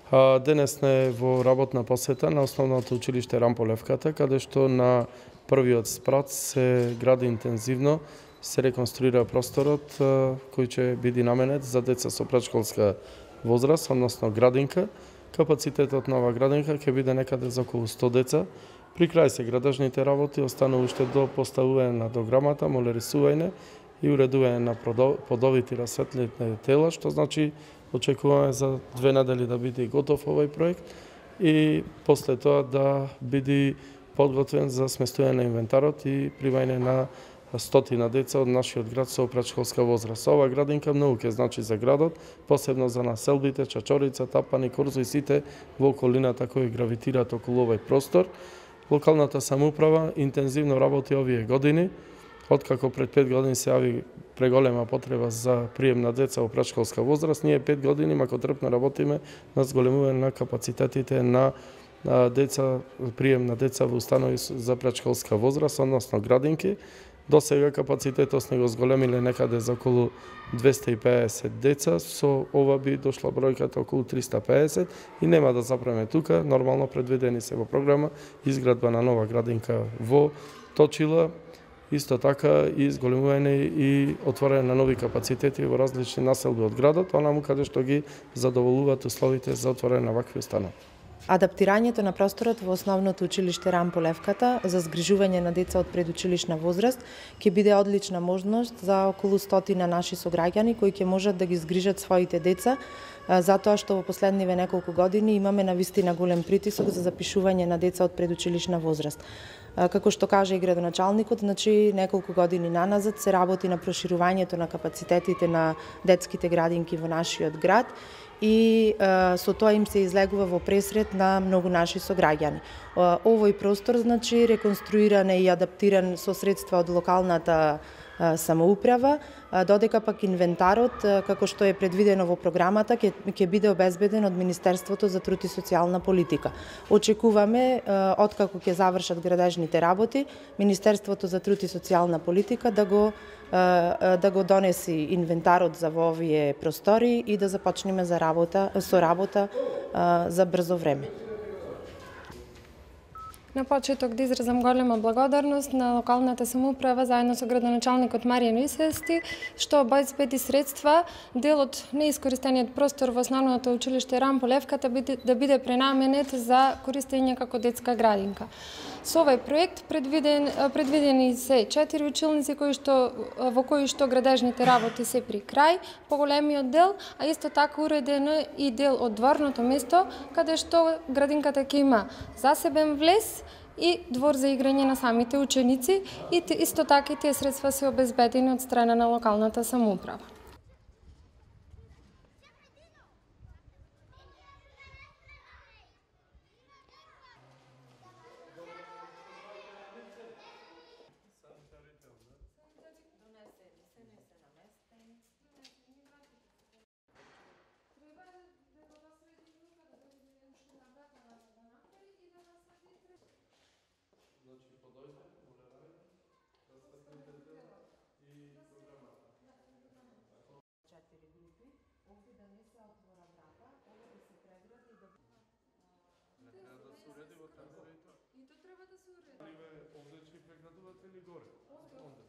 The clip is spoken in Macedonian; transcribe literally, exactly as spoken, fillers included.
Денес сме во работна посета на Основното училиште Рампо Левката, каде што на првиот спрат се гради интензивно, се реконструира просторот кој ќе биде наменет за деца со претшколска возраст, односно градинка. Капацитетот на оваа градинка ќе биде некаде за околу сто деца. При крај се градежните работи, останува уште до поставување на дограмата, молерисување и уредување на подовите и расветлите тела, што значи очекуваме за две недели да биде готов овој проект и после тоа да биде подготвен за сместување на инвентарот и примање на стотина деца од нашиот град со претшколска возраст. Оваа градинка многу ќе значи за градот, посебно за населбите, Чачорица, Тапани, Корзу и сите во околината кои гравитираат околу овој простор. Локалната самоуправа интензивно работи овие години, откако пред пет години се јави преголема потреба за прием на деца во претшколска возраст. Ние пет години макотрпно работиме на зголемување на капацитетите на деца, прием на деца во установи за претшколска возраст, односно градинки. До сега капацитетот сме го зголемиле некаде за околу двесте и педесет деца, со ова би дошла бројката околу триста и педесет и нема да запреме тука. Нормално предвидени се во програма изградба на нова градинка во Точила, исто така и зголемување и отворање на нови капацитети во различни населби од градот, онаму каде што ги задоволуваат условите за отворање на вакви установи. Адаптирањето на просторот во Основното училиште Рампо Левката за згрижување на деца од предучилишна возраст ќе биде одлична можност за околу стотина наши сограѓани кои ќе можат да ги згрижат своите деца, затоа што во последниве неколку години имаме навистина голем притисок за запишување на деца од предучилишна возраст. Како што кажа и градоначалникот, значи неколку години наназад се работи на проширувањето на капацитетите на детските градинки во нашиот град и е, со тоа им се излегува во пресред на многу наши сограѓани. Овој простор значи реконструиран и адаптиран со средства од локалната е, самоуправа, додека пак инвентарот, како што е предвидено во програмата, ќе, ќе биде обезбеден од Министерството за труд и социјална политика. Очекуваме, откако ќе завршат градежните работи, Министерството за труд и социјална политика да го да го донеси инвентарот за во овие простори и да започнеме за работа, со работа за брзо време. На почеток да изразам голема благодарност на локалната самоуправа заедно со градоначалникот Маријан Исвести што обезбеди средства дел од неискористениот простор во Основното училиште Рампо Левката да биде пренаменет за користење како детска градинка. Со овој проект предвиден, предвидени се четири училници кои што, во кои што градежните работи се при крај, поголемиот дел, а исто така уредено и дел од дворното место, каде што градинката ќе има засебен влез и двор за играње на самите ученици и исто така и тие средства се обезбедени од страна на локалната самоуправа. Четири групи, овде да не се отвора врата, ова да се прегради и да Не треба да се уреди во тамбурите. И тоа треба да се уреди. Овде ќе преградувате ли горе?